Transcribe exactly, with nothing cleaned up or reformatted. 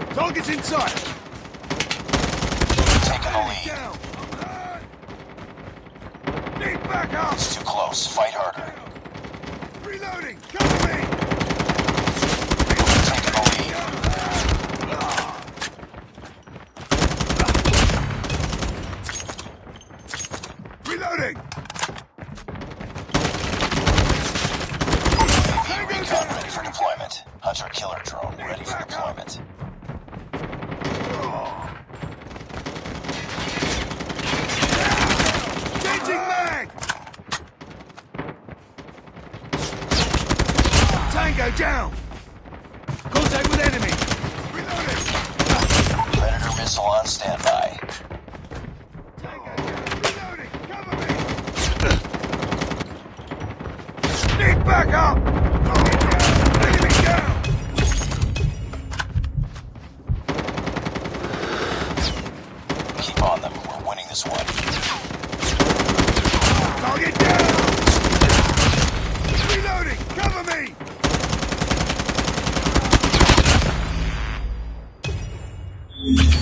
Target's in sight. Taking the lead. Down. Need backup. It's too close. Fight harder. Reloading. Cover me. Taking the lead. Reloading. Recon ready for deployment. Hunter killer drone ready for deployment. Changing mag. Tango down. Contact with enemy. Reloading. Predator missile on standby. Tango down. Reloading. Cover me. Need backup. Enemy down. Keep on them. We're winning this one. Target down. Reloading. Cover me.